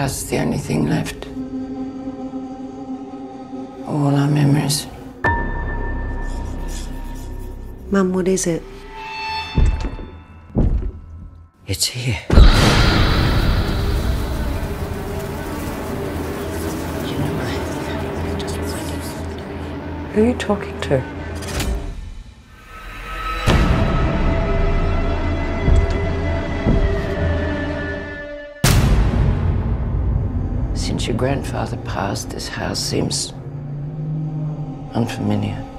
past's the only thing left. All our memories. Mum, what is it? It's here. Who are you talking to? Since your grandfather passed, this house seems unfamiliar.